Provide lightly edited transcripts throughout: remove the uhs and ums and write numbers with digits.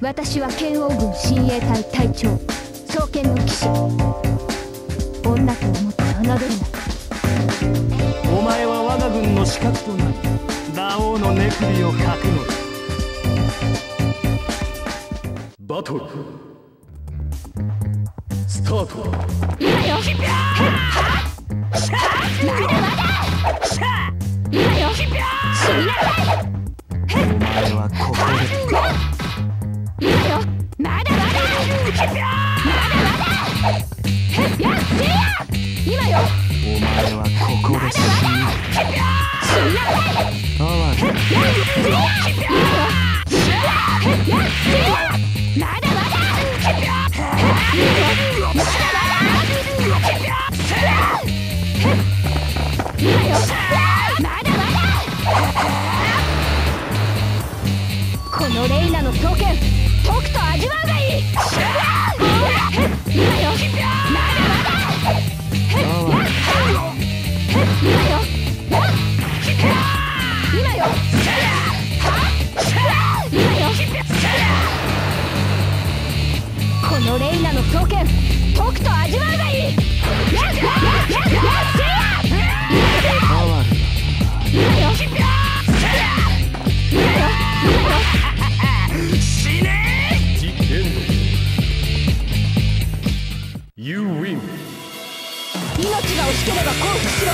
私は剣王軍親衛隊隊長双剣の騎士。女と思って侮るな。 お前は我が軍の死角となりラオウの根首をかくのだ。バトルスタート。 今よ。まだまだ。今よ。死になさい。 お前はここで。 今よ。まだまだ。まだまだ。やっせや。今よ。 お前はここで死ぬ。 死になさい。 哀れ。 やっせや。今よ。やっせや。まだまだ。今よ。まだまだ。今よ。まだまだ。このレイナの双剣とくと味わうがいい。今よ。まだまだ。今よ。今よ。このレイナの双剣とくと味わうがいい。 死ねー。The end. You win. 命が惜しければ降伏しろ。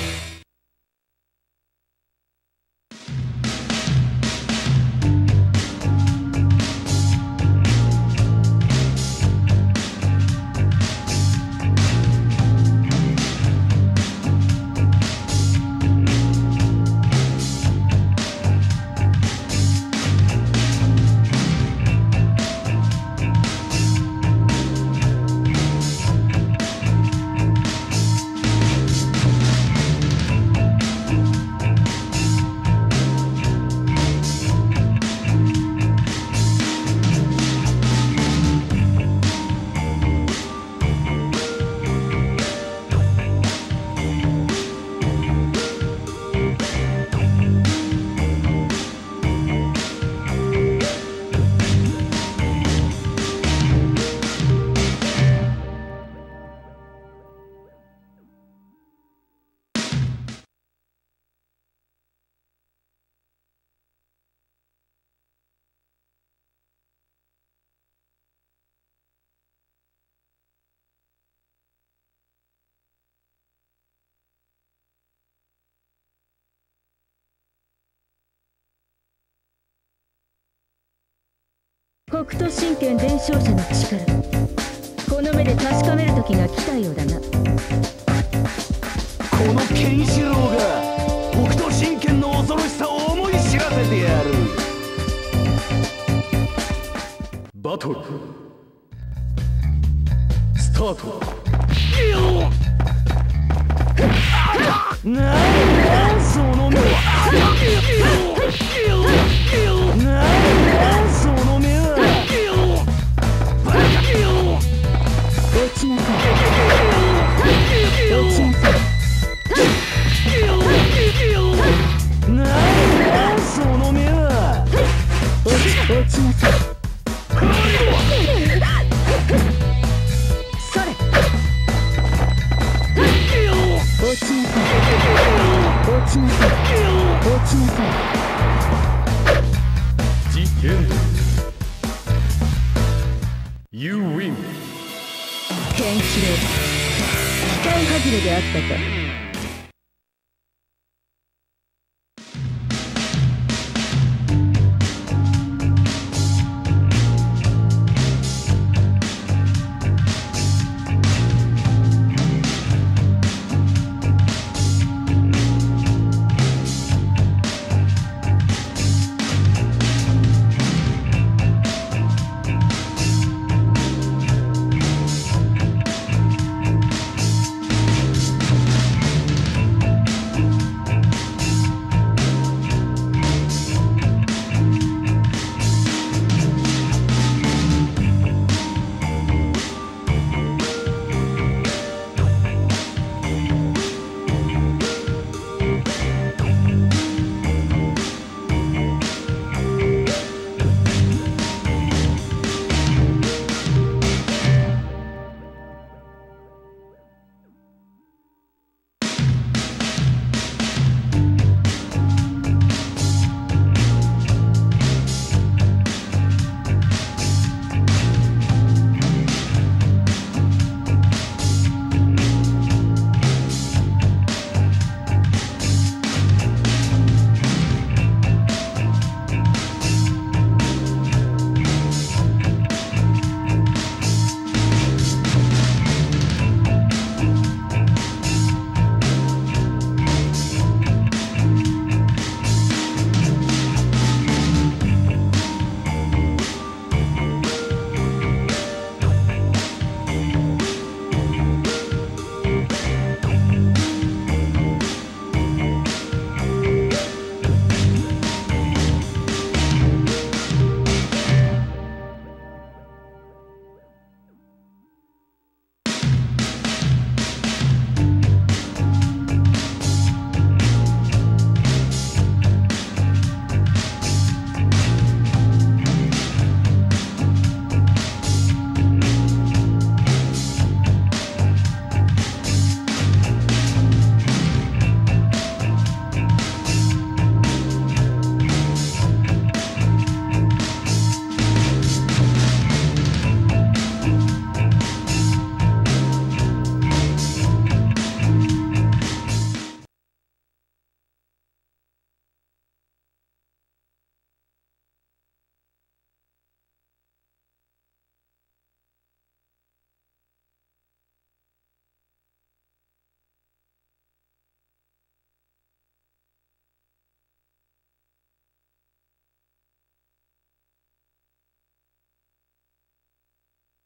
北斗神拳伝承者の力、この目で確かめる時が来たようだな。 このケンシロウが北斗神拳の恐ろしさを思い知らせてやる。バトルスタート。なんだその目は。なんだその目は。 落ちなさい。落ちなさい。 なんだその目は。 落ちなさい。それ。落ちなさい。落ちなさい。落ちなさい。 The end. You win. ケンシロウ、期待外れであったか。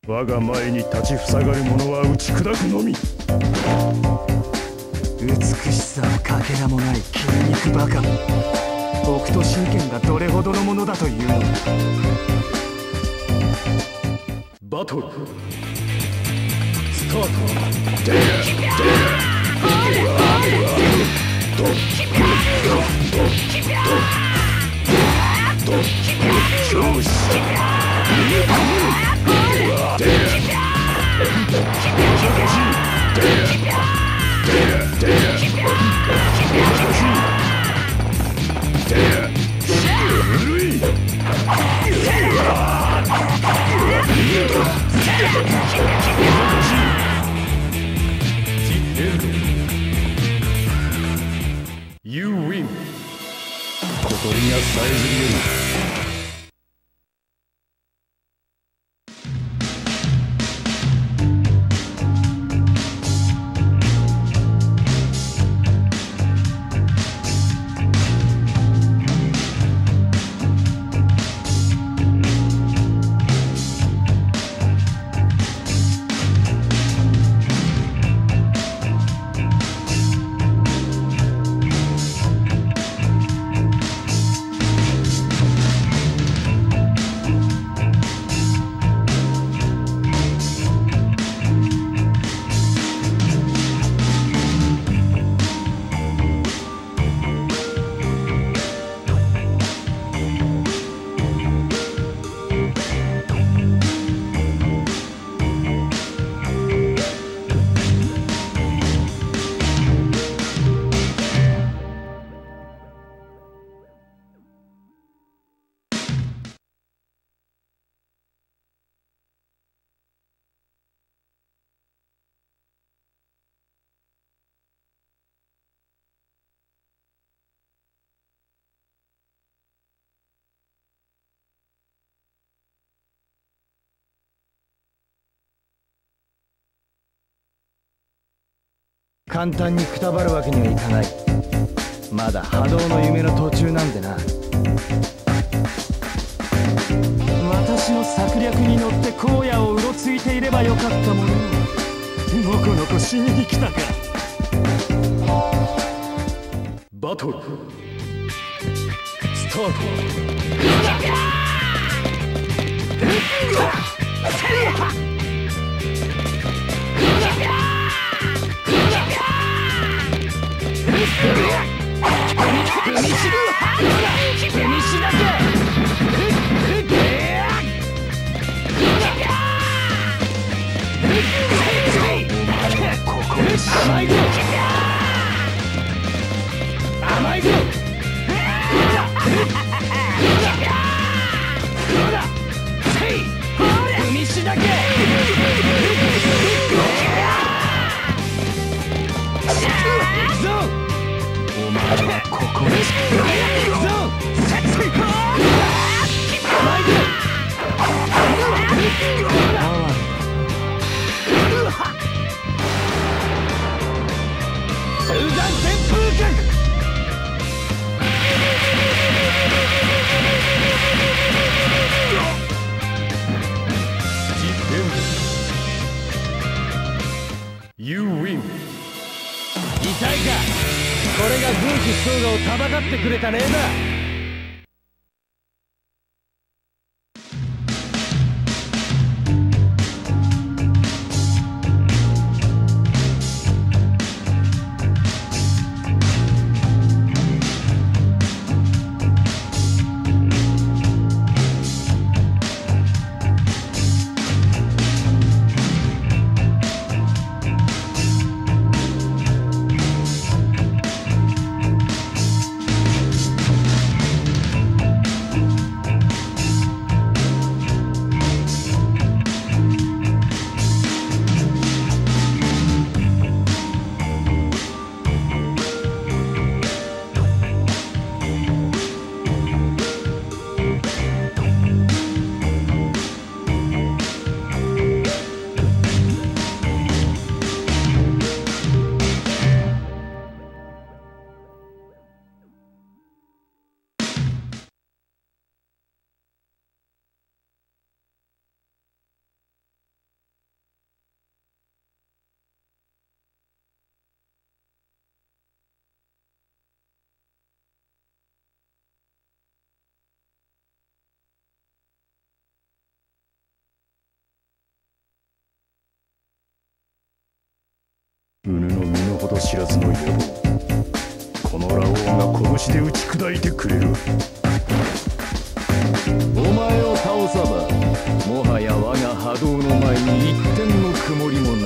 我が前に立ちふさがる者は打ち砕くのみ。 美しさはかけらもない筋肉バカ。北斗神拳がどれほどのものだというのだ。 バトルスタート。You win。 小鳥がさえずり得る。簡単にくたばるわけにはいかない。まだ波動の夢の途中なんでな。私の策略に乗って荒野をうろついていればよかったものを、のこのこ死にに来たか。バトルスタート。甘いぞ。You win。 痛いか。これが軍師総がをたばかってくれた例だ。 ど知らずの野望、このラオウが拳で打ち砕いてくれる。お前を倒さばもはや我が波動の前に一点の曇りもない。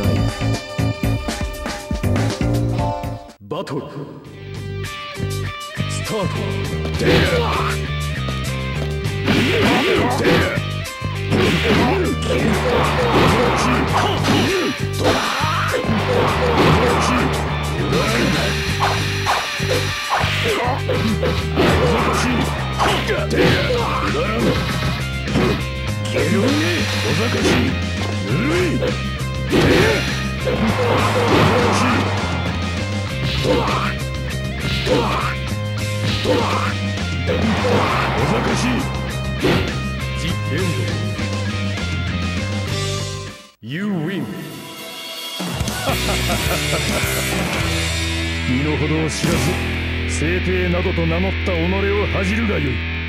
バトルスタート。You win. 身の程を知らず聖帝などと名乗った己を恥じるがよい。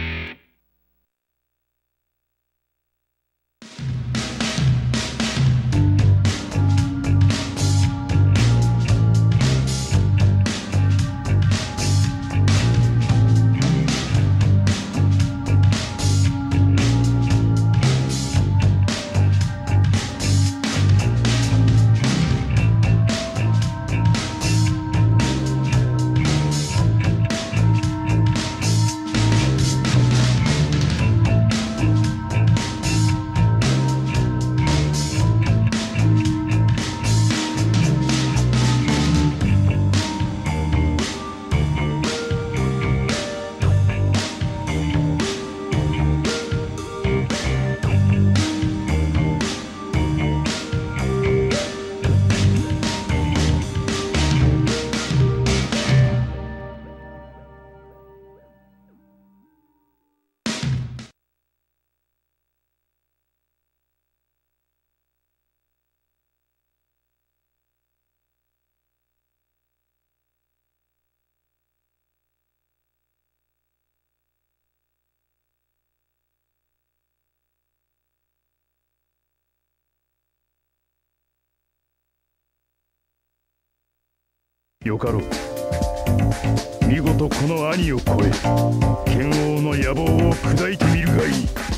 よかろう。見事この兄を超え剣王の野望を砕いてみるがいい。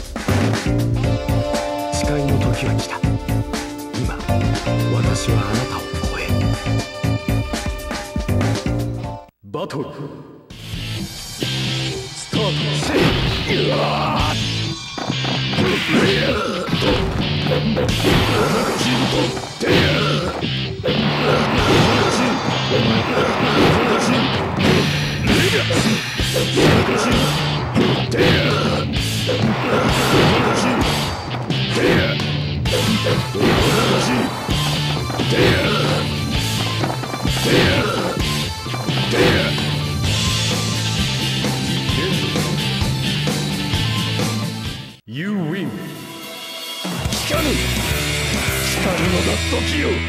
誓いの時は来た。今私はあなたを超える。 バトルスタート。You win. 聞かぬのだ時よ。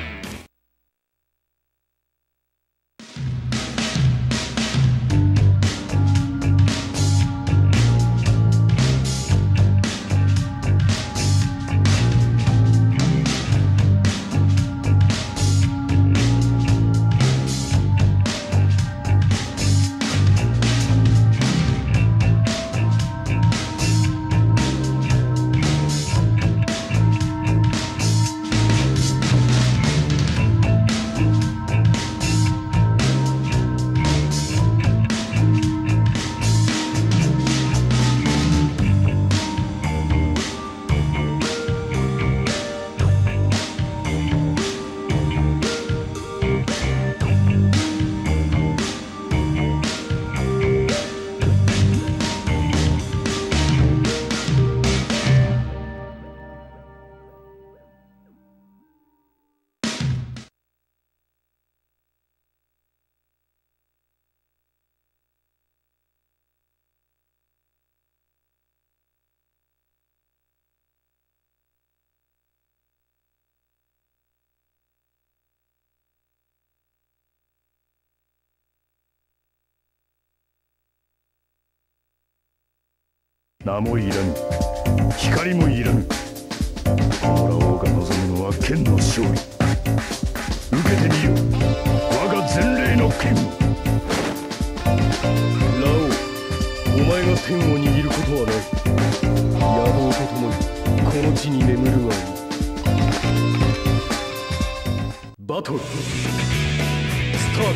名もいらぬ、光もいらぬ。このラオウが望むのは剣の勝利。受けてみよ、我がバトルスタート。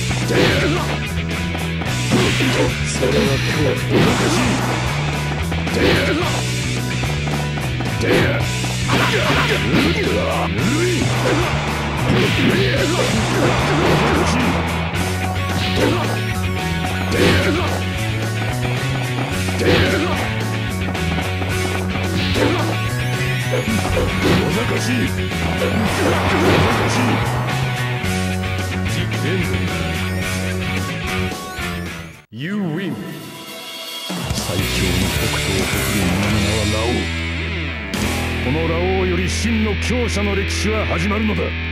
それは恐怖とおかしい。You win。 最強の北斗を誇る者の名はラオウ。このラオウより真の強者の歴史は始まるのだ。